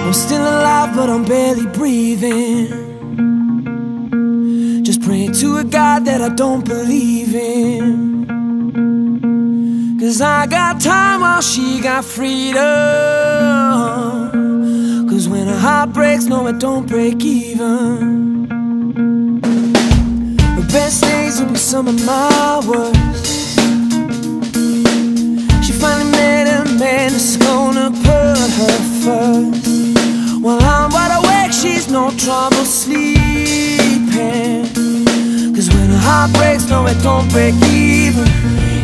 I'm still alive, but I'm barely breathing. Just praying to a God that I don't believe in. 'Cause I got time while she got freedom. 'Cause when her heart breaks, no, it don't break even. The best days will be some of my worst. She finally met a man that's gonna put her first. While I'm wide awake, she's no trouble sleeping. 'Cause when her heart breaks, no, it don't break even.